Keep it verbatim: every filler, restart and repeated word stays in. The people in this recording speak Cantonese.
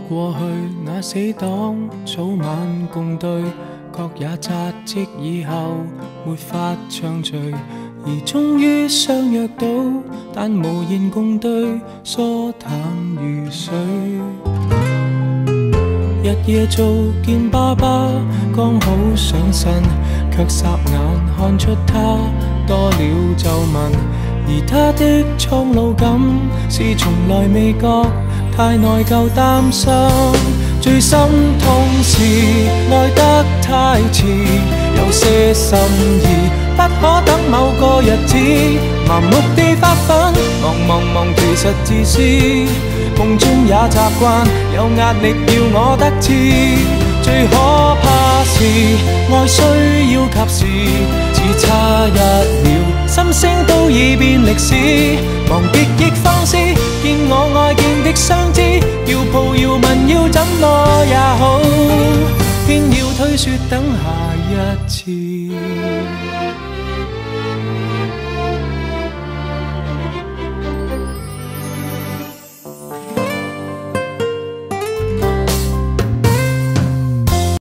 過去那死黨，早晚共對，各也扎職以後沒法暢聚，而終於相約到，但無言共對，疏淡如水。日夜做見爸爸，剛好上身，卻霎眼看出他多了皺紋，而他的蒼老感是從來未覺，太內疚擔心。最心痛是愛得太遲，有些心意不可等某個日子，盲目地發奮，忙忙忙其實自私，夢中也習慣有壓力要我得志，最可怕是愛需要及時，只差一秒心聲都已變歷史，忘別亦放肆，見我愛見的相知，要抱要問要怎麼也好，偏要推說等下一次。